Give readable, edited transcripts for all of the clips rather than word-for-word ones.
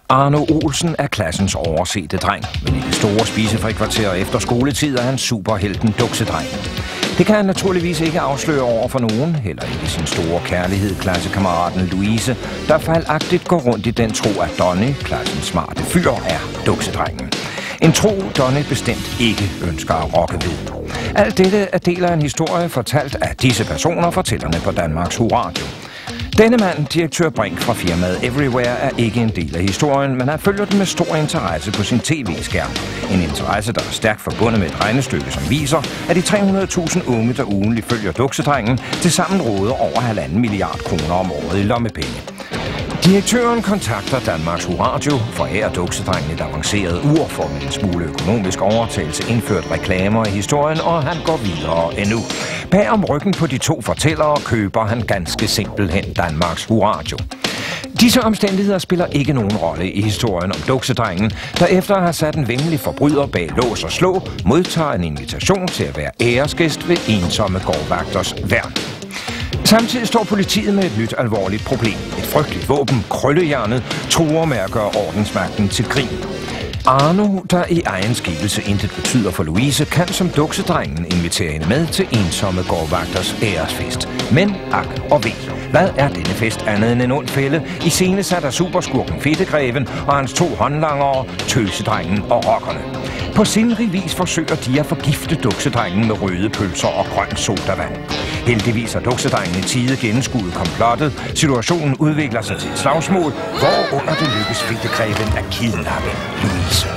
Arno Olsen er klassens oversete dreng, men i det store spisefrikvarter efter skoletid er han superhelten Duksedrengen. Det kan han naturligvis ikke afsløre over for nogen, heller ikke sin store kærlighed, klassekammeraten Louise, der fejlagtigt går rundt i den tro, at Donny, klassens smarte fyr, er Duksedrengen. En tro, Donny bestemt ikke ønsker at rokke ved. Alt dette er del af en historie fortalt af disse personer, fortællerne på Danmarks Huradio. Denne mand, direktør Brink fra firmaet Everywhere, er ikke en del af historien, men han følger den med stor interesse på sin tv-skærm. En interesse, der er stærkt forbundet med et regnestykke, som viser, at de 300.000 unge, der ugenligt følger Duksedrengen, tilsammen råder over 1,5 milliard kroner om året i lommepenge. Direktøren kontakter Danmarks Huradio, forærer Duksedrengen et avanceret ur for med en smule økonomisk overtagelse indført reklamer i historien, og han går videre endnu. Bag om ryggen på de to fortællere køber han ganske simpelthen Danmarks Huradio. Disse omstændigheder spiller ikke nogen rolle i historien om Duksedrengen, der efter at have sat en væmmelig forbryder bag lås og slå, modtager en invitation til at være æresgæst ved ensomme gårdvagters værn. Samtidig står politiet med et nyt alvorligt problem. Et frygteligt våben, krøllejernet, truer med at gøre ordensmagten til grin. Arno, der i egen skikkelse intet betyder for Louise, kan som Duksedrengen invitere hende med til ensomme gårdvagters æresfest. Men ak og ved. Hvad er denne fest andet end en ond fælde? Iscenesat af superskurken Fedtegreven og hans to håndlangere, Tøsedrengen og rockerne. På sindrig vis forsøger de at forgifte Duksedrengen med røde pølser og grøn sodavand. Heldigvis har Duksedrengen i tide gennemskuet komplottet. Situationen udvikler sig til et slagsmål, hvorunder det lykkes Fedtegreven at kidnappe Louise.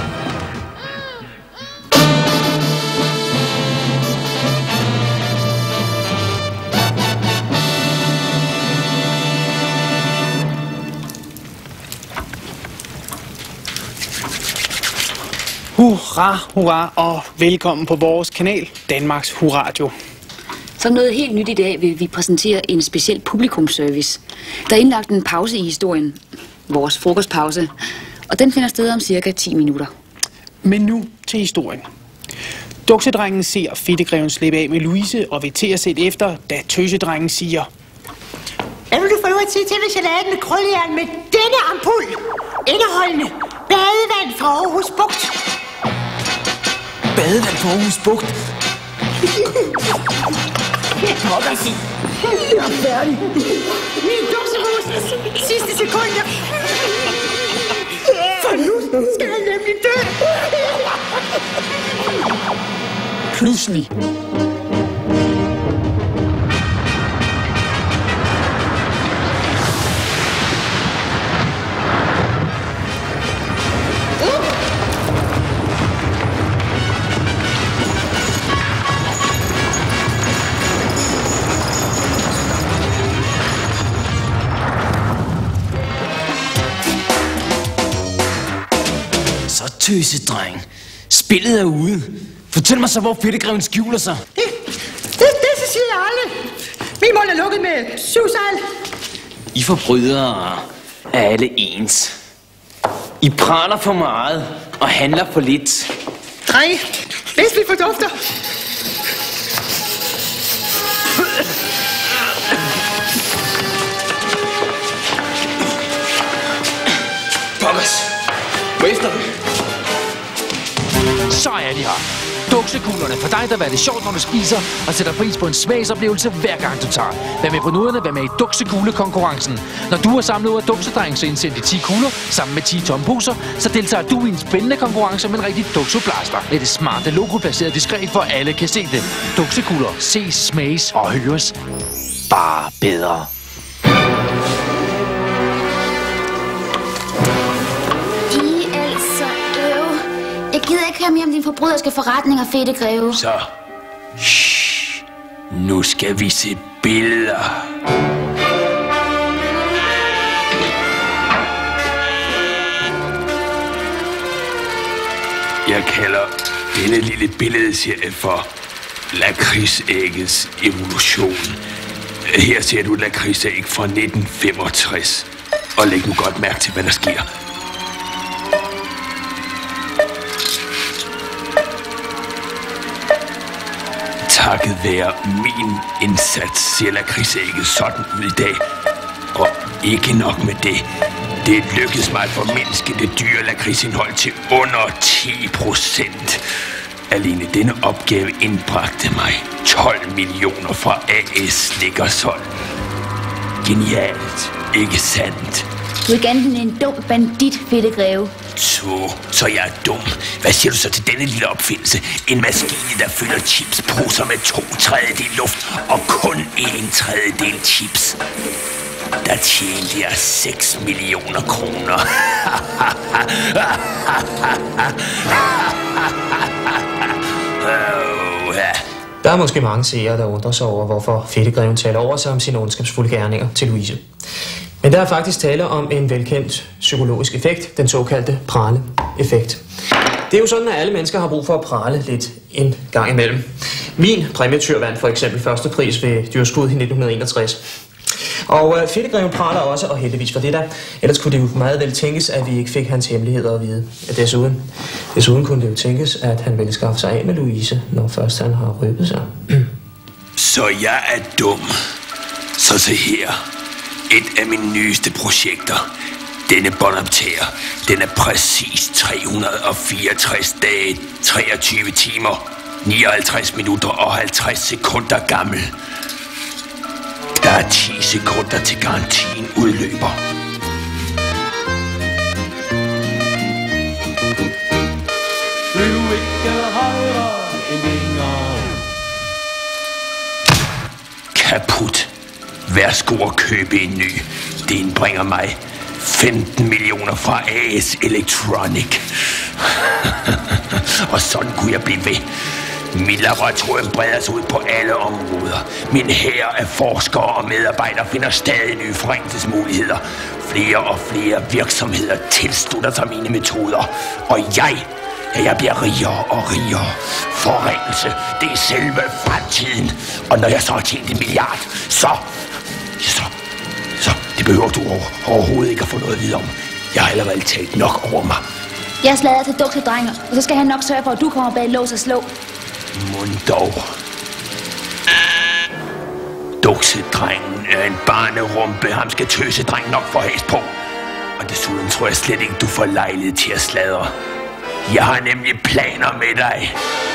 Hurra, hurra og velkommen på vores kanal, Danmarks Huradio. Som noget helt nyt i dag vil vi præsentere en speciel publikumsservice. Der er indlagt en pause i historien, vores frokostpause, og den finder sted om cirka 10 minutter. Men nu til historien. Duksedrengen ser Fedtegreven slippe af med Louise og vil til at sætte efter, da Tøsedrengen siger: Hvad vil du få lov at sige til, hvis jeg lavede med krøllejern med denne ampul? Indeholdende badevand fra Aarhus Bugt. Badevand fra Aarhus Bugt? Jeg er færdig. Min dukserus sidste sekunder. For nu skal jeg nemlig dø. Pludselig Tøsedreng. Spillet er ude. Fortæl mig så, hvor Fedtegreven skjuler sig. Det siger jeg aldrig. Min mund er lukket med susal. I forbrydere er alle ens. I praler for meget og handler for lidt. Nej, hvis vi fordufter. Thomas, gå efter dem. Så er de her. Duksekuglerne for dig, der vil det sjovt, når du spiser, og sætter pris på en smagsoplevelse hver gang du tager. Vær med på noderne, vær med i Duksekuglekonkurrencen. Når du har samlet ud af Duksedreng, så indsend de 10 kugler sammen med 10 tomme poser, så deltager du i en spændende konkurrence med en rigtig Dukseblaster. Med det smarte logo placeret diskret, for alle kan se det. Duksekugler ses, smages og høres bare bedre. Jeg gider ikke høre mere om din forbryderske forretninger, Fedtegreven. Så. Shh. Nu skal vi se billeder. Jeg kalder denne lille billedserie for lakridsæggets evolution. Her ser du lakridsæg fra 1965. Og læg nu godt mærke til, hvad der sker. Takket være min indsats ser lakridsægget sådan ud i dag. Og ikke nok med det. Det lykkedes mig at formindske det dyre lakridsindhold til under 10%. Alene denne opgave indbragte mig 12 millioner fra A.S. Slikkersholm. Genialt, ikke sandt? Du er ganske en dum bandit, fedte greve. Så jeg er dum. Hvad siger du så til denne lille opfindelse? En maskine, der fylder chipsposer med 2/3 luft og kun 1/3 chips. Der tjente jeg 6 millioner kroner. Der er måske mange seere, der undrer sig over, hvorfor fedtegreven taler over sig om sine ondskabsfulde gerninger til Louise. Men der er faktisk tale om en velkendt psykologisk effekt, den såkaldte prale-effekt. Det er jo sådan, at alle mennesker har brug for at prale lidt en gang imellem. Min præmietyr vandt for eksempel første pris ved dyrskud i 1961. Og fedtegreven praler også, og heldigvis for det der. Ellers kunne det jo meget vel tænkes, at vi ikke fik hans hemmeligheder at vide. Desuden kunne det jo tænkes, at han ville skaffe sig af med Louise, når først han har røbet sig. Så jeg er dum. Så se her. Et af mine nyeste projekter. Denne båndoptager, den er præcis 364 dage, 23 timer, 59 minutter og 50 sekunder gammel. Der er 10 sekunder til garantien udløber. Kaput. Værsgo at købe en ny. Det indbringer mig 15 millioner fra A.S. Electronic. Og sådan kunne jeg blive ved. Mit laboratorium breder sig ud på alle områder. Min hær af forskere og medarbejdere finder stadig nye forenklingsmuligheder. Flere og flere virksomheder tilslutter sig mine metoder. Og jeg bliver rigere og rigere. Forringelse, det er selve fremtiden. Og når jeg så har tjent 1 milliard, så det behøver du overhovedet ikke at få noget at vide om. Jeg har allerede talt nok over mig. Jeg slader til duksedrenger, og så skal han nok sørge for, at du kommer bag lås og slå. Mund dog. Duksedrengen er en barnerumpe. Ham skal tøsedrengen nok få hæs på. Og desuden tror jeg slet ikke, du får lejlighed til at sladre. Jeg har nemlig planer med dig.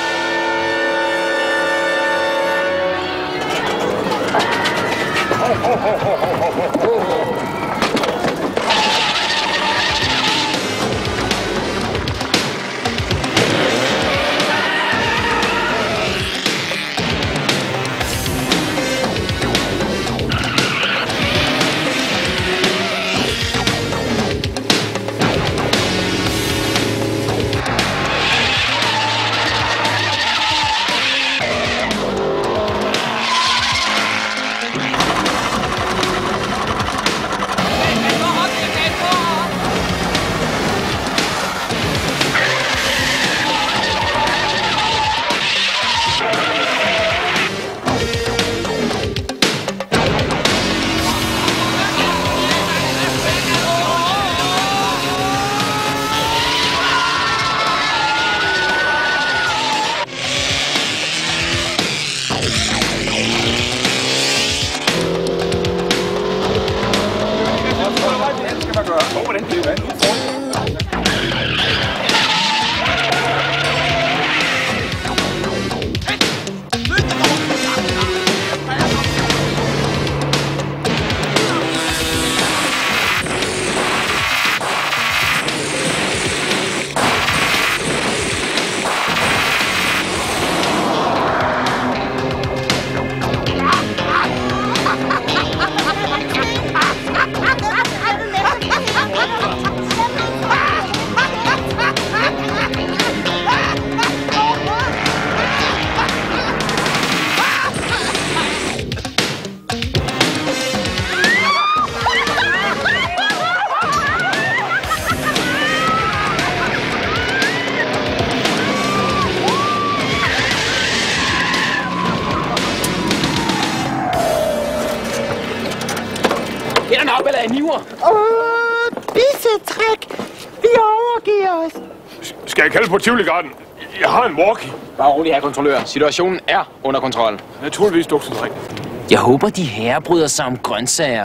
Bissetræk! Vi overgiver os! Skal jeg kalde på Tivoli-garden? Jeg har en walkie. Bare rolig, herr kontrollør. Situationen er under kontrol. Naturligvis, duksedreng. Jeg håber, de herrer bryder sig om grøntsager.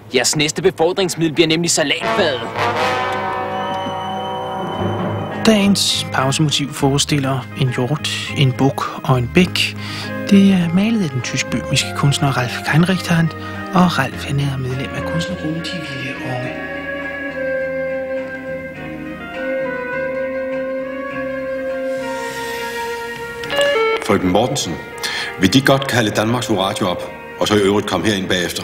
Jeres næste befordringsmiddel bliver nemlig salatfadet. Dagens pausemotiv forestiller en hjort, en buk og en bæk. Det er malet af den tysk-bøhmiske kunstner Ralf Keinrichthand, og Ralf han er medlem af kunstnergruppen De Vilde Unge. Frøken Mortensen, vil De godt kalde Danmarks Radio op, og så i øvrigt komme herind bagefter?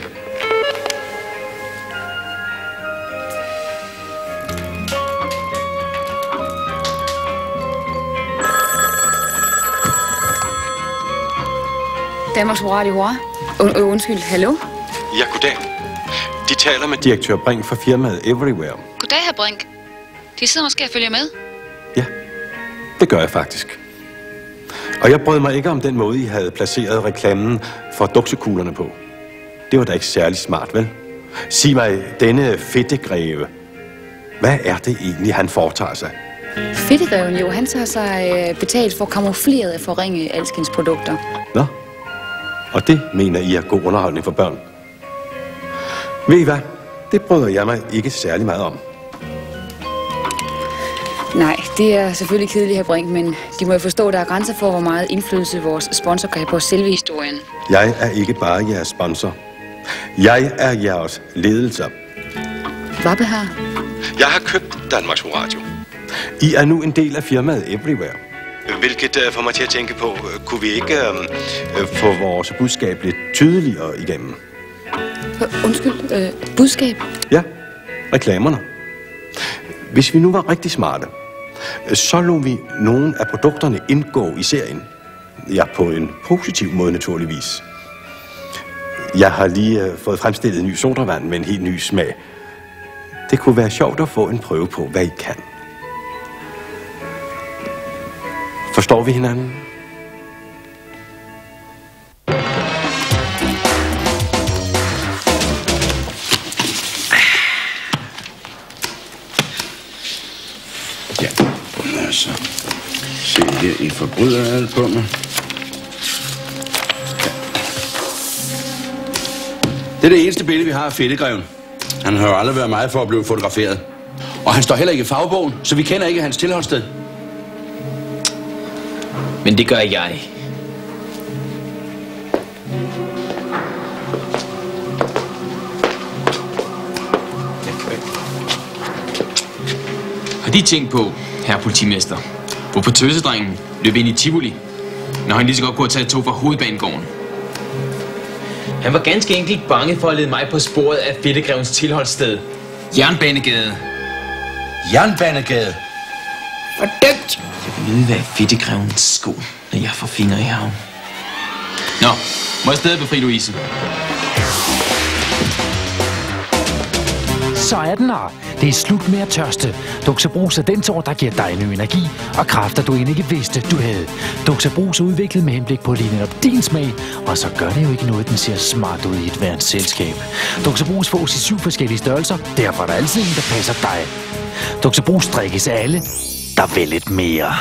Danmarks Radio, undskyld, hallo? Ja, goddag. De taler med direktør Brink fra firmaet Everywhere. Goddag, hr. Brink. De sidder måske og følger med. Ja, det gør jeg faktisk. Og jeg brød mig ikke om den måde, I havde placeret reklamen for duksekuglerne på. Det var da ikke særlig smart, vel? Sig mig, denne fedtegreve, hvad er det egentlig, han foretager sig? Fedtegreven jo, han tager sig betalt for kamufleret at forringe alskens produkter. Nå, og det mener I er god underholdning for børn? Ved I hvad? Det bryder jeg mig ikke særlig meget om. Nej, det er selvfølgelig kedeligt, hr. Brink, men de må jo forstå, at der er grænser for, hvor meget indflydelse vores sponsor kan have på selve historien. Jeg er ikke bare jeres sponsor. Jeg er jeres ledelser. Hvad behar? Jeg har købt Danmarks Radio. I er nu en del af firmaet Everywhere. Hvilket får mig til at tænke på, kunne vi ikke få vores budskab lidt tydeligere igennem? Undskyld, budskab? Ja, reklamerne. Hvis vi nu var rigtig smarte, så lod vi nogle af produkterne indgå i serien. Ja, på en positiv måde naturligvis. Jeg har lige fået fremstillet en ny sodavand med en helt ny smag. Det kunne være sjovt at få en prøve på, hvad I kan. Forstår vi hinanden? Ja, altså. Se her, I forbryder albummet. Ja. Det er det eneste billede, vi har af Fedtegreven. Han har jo aldrig været meget for at blive fotograferet. Og han står heller ikke i fagbogen, så vi kender ikke hans tilholdssted. Men det gør jeg. Har de tænkt på, herre politimester, hvorfor tøsedrengen løb ind i Tivoli, når han lige så godt kunne have taget tog fra Hovedbanegården? Han var ganske enkelt bange for at lede mig på sporet af Fedtegrevens tilholdssted. Jernbanegade. Jernbanegade? Fordømt! Jeg vil vide, hvad Fedtegrevens sko, når jeg får fingre i havn. Nå, må jeg stadig befri Louise? Så er den her. Det er slut med at tørste. Duxabrus er den tår, der giver dig ny energi og kræfter, du end ikke vidste, du havde. Duxabrus er udviklet med henblik på lige netop din smag, og så gør det jo ikke noget, den ser smart ud i et hvert selskab. Duxabrus fås i 7 forskellige størrelser, derfor er der altid en, der passer dig. Duxabrus drikkes af alle, der vil lidt mere.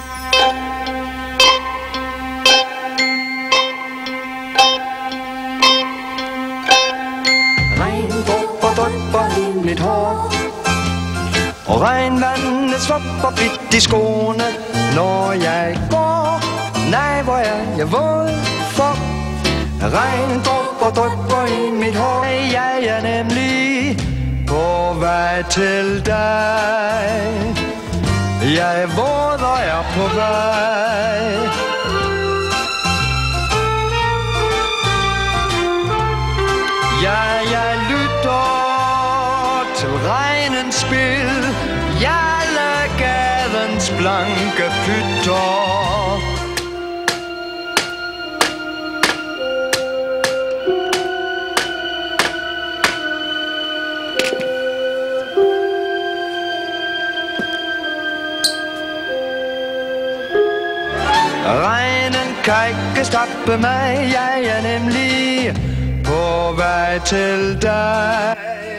Mit hår og regnvandet svupper blidt i skoene, når jeg går. Nej, hvor er jeg våd for regn drypper i mit hår. Jeg er nemlig på vej til dig. Jeg er våd og er på vej. Jeg lytter til regnens spil, Jalle gadens blanke pytter. Regnen kan ikke stoppe mig, jeg er nemlig på vej til dig.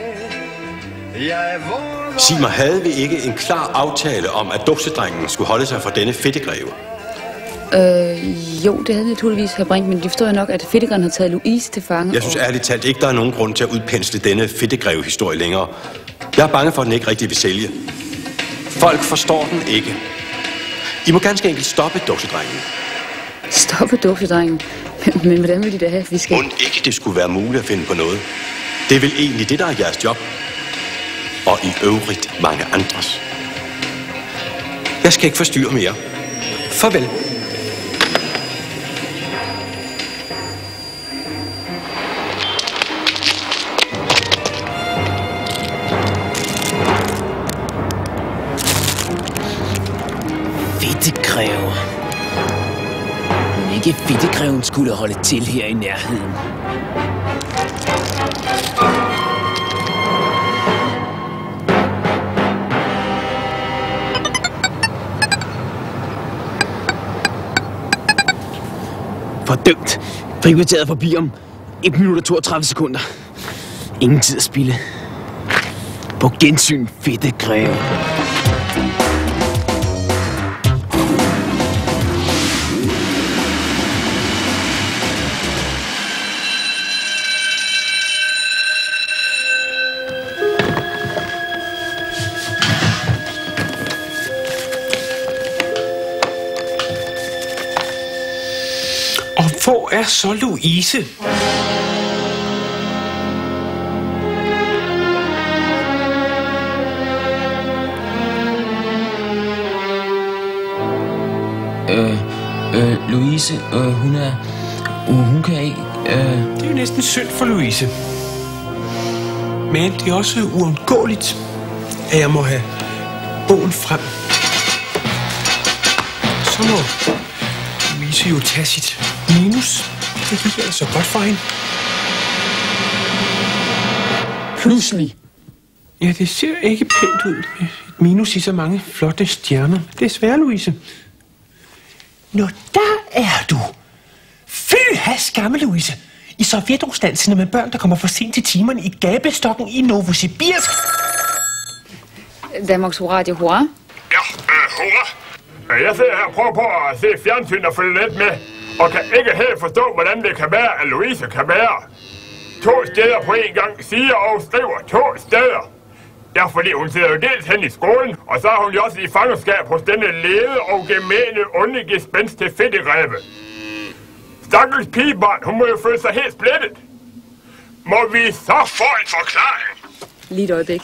Sig mig, havde vi ikke en klar aftale om, at duksedrengen skulle holde sig fra denne fedtegreve? Jo, det havde vi naturligvis have Brink, men de forstår jo nok, at Fedtegren har taget Louise til fange. Jeg synes ærligt talt ikke, der er nogen grund til at udpensle denne Fedtegrev-historie længere. Jeg er bange for, at den ikke rigtig vil sælge. Folk forstår den ikke. I må ganske enkelt stoppe duksedrengen. Stoppe duksedrengen? Men hvordan vil de da have, at vi skal... Mon ikke det skulle være muligt at finde på noget. Det er vel egentlig det, der er jeres job. Og i øvrigt mange andres. Jeg skal ikke forstyrre mere. Farvel. Fedtegrev. Men ikke Fedtegreven skulle holde til her i nærheden. Fordømt. Frikvarteret forbi om 1 minut og 32 sekunder. Ingen tid at spilde. På gensyn, Fedtegrev. Hvor er så Louise? Louise, hun kan ikke... Det er jo næsten synd for Louise. Men det er også uundgåeligt, at jeg må have bogen frem. Så må Louise jo tage sit minus. Det gik altså godt for hende. Pludselig. Ja, det ser ikke pænt ud med et minus i så mange flotte stjerner. Desværre, Louise. Nå, der er du. Fy has, gammel Louise. I Sovjetrusland sender man børn, der kommer for sent til timerne i gabestokken i Novosibirsk. Danmarks Radio, hurra. Ja, hurra. Jeg sidder her og prøver på at se fjernsyn og følge lidt med, og kan ikke helt forstå, hvordan det kan være, at Louise kan være 2 steder på en gang, siger og skriver 2 steder. Ja, fordi hun sidder jo dels hen i skolen, og så er hun jo også i fangenskab hos denne lede og gemene onde gespenst til Fedtegrev. Stakkels pigebarn, hun må jo føle sig helt splittet. Må vi så få en forklaring? Lige et øjeblik.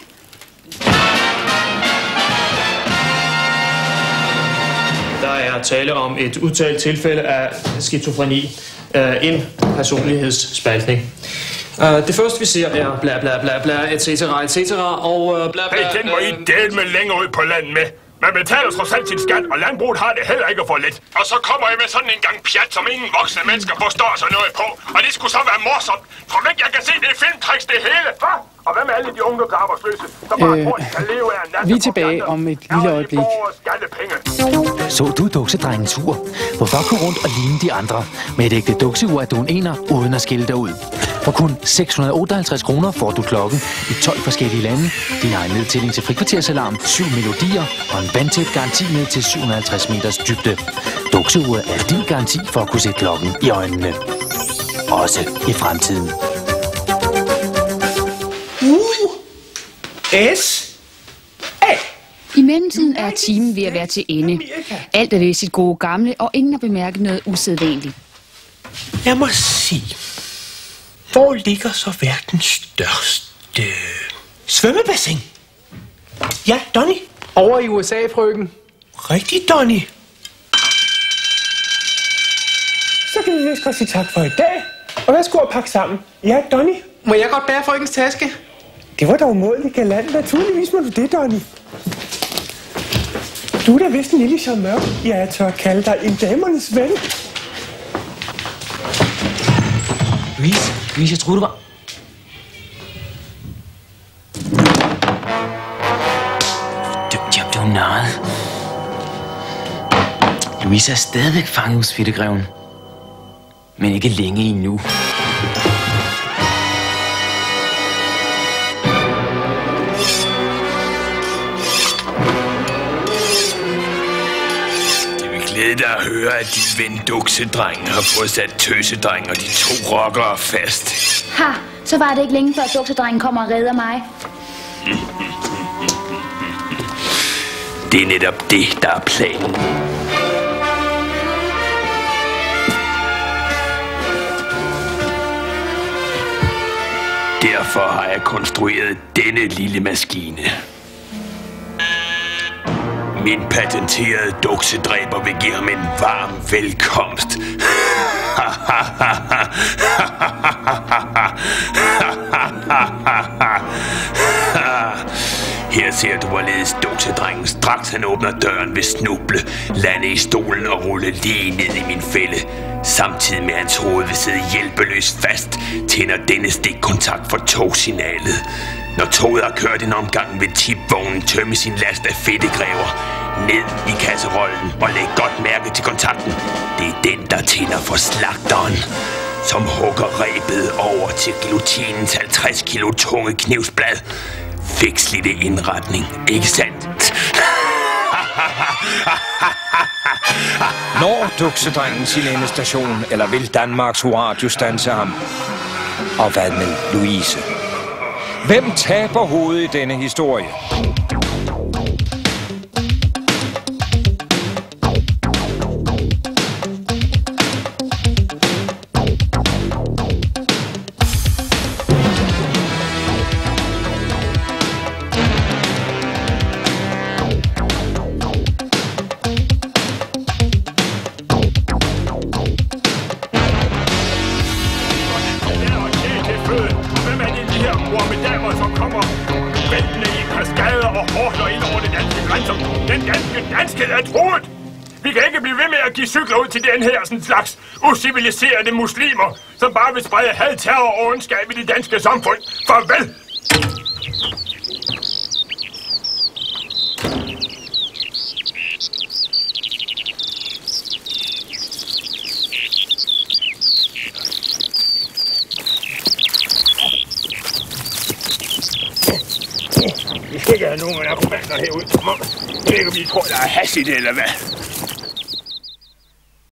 Der er tale om et udtalt tilfælde af skizofreni, en personlighedsspaltning. Det første vi ser er bla bla bla bla, etc. og bla bla... Hey, den må I dele med længere ud på landet med. Man betaler trods alt sin skat, og landbruget har det heller ikke for lidt. Og så kommer I med sådan en gang pjat, som ingen voksne mennesker forstår sig noget på. Og det skulle så være morsomt. Tror du ikke, jeg kan se det filmtricks det hele? Hva? Og hvad med alle de unge, der er arbejdsløse? Så bare tror, de kan leve af en nat. Vi er tilbage om et lille øjeblik. Så du duksedrengens ur? Hvorfor gå rundt og ligne de andre? Med et ægte dukseur er du en ener, uden at skille dig ud. For kun 658 kroner får du klokken i 12 forskellige lande, din egen nedtælling til frikvartersalarm, 7 melodier og en vandtæt garanti med til 750 meters dybde. Dukseuret er din garanti for at kunne se klokken i øjnene. Også i fremtiden. I mellemtiden er timen ved at være til ende. Alt er ved sit gode gamle, og ingen har bemærket noget usædvanligt. Jeg må sige, hvor ligger så verdens største svømmebassin? Ja, Donny? Over i USA, frøken. Rigtig, Donny. Så kan vi vist godt sige tak for i dag. Og hvad skulle jeg pakke sammen? Ja, Donny? Må jeg godt bære frøkens taske? Det var da umådeligt galant. Naturligvis må du det, Donny. Du er da vist en lille charmeur. Jeg tør kalde dig en damernes ven. Louise, jeg troede, du var... Dømt, jeg blev narret. Louise er stadigvæk fanget hos Fedtegreven. Men ikke længe endnu. glædet dig at høre, at din ven Duksedrengen har fået sat Tøsedrengen og de 2 rockere fast. Ha, så var det ikke længe før Duksedrengen kommer og redder mig. Det er netop det, der er planen. Derfor har jeg konstrueret denne lille maskine. Min patenterede duksedræber vil give ham en varm velkomst. Her ser du, hvorledes duksedrengen straks han åbner døren vil snuble, lande i stolen og rulle lige ned i min fælde. Samtidig med hans hoved vil sidde hjælpeløst fast, tænder denne stikkontakt for togsignalet. Når toget har kørt en omgang, vil tipvognen tømme sin last af fedtegræver ned i kasserollen og læg godt mærke til kontakten. Det er den, der tænder for slagteren, som hugger rebet over til guillotinens 50 kilo tunge knivsblad. Fikslitte indretning, ikke sandt? Når Duksedrengen sin endestation, eller vil Danmarks Radio standse ham? Og hvad med Louise? Hvem taber hovedet i denne historie? De cykler ud til den her sådan slags usiviliserede muslimer, som bare vil sprede had, terror og ondskab i det danske samfund. Farvel! Vi skal ikke have nogen af narkomaner herude. Jeg ved ikke, om I tror, der er hash i det, eller hvad?